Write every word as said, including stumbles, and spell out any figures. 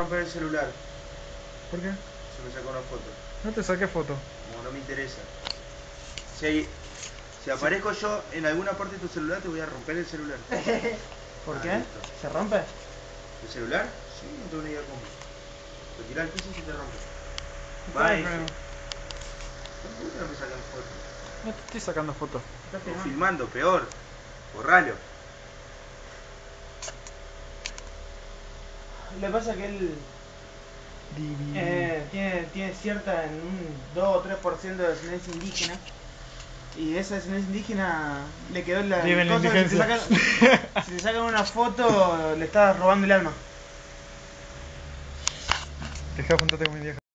romper el celular. ¿Por qué? Se me sacó una foto. No te saqué foto. No, no me interesa. Si, hay, si aparezco yo en alguna parte de tu celular, te voy a romper el celular. ¿Por Ah, qué? listo. ¿Se rompe? ¿El celular? Sí, no tengo ni idea cómo. Lo tirás al piso y se te rompe. ¿Cuál es Va el ese. problema? ¿Por qué no me sacan fotos? No te estoy sacando foto. ¿Estás Estoy filmando? filmando, peor. Borralo. Lo que pasa es que él Divino. eh, tiene, tiene cierta, en un dos o tres por ciento de descendencia indígena. Y esa descendencia indígena le quedó la Vive en la cosa que si te, sacan, indigencia. si te sacan una foto le estás robando el alma. Deja de juntarte con mi vieja.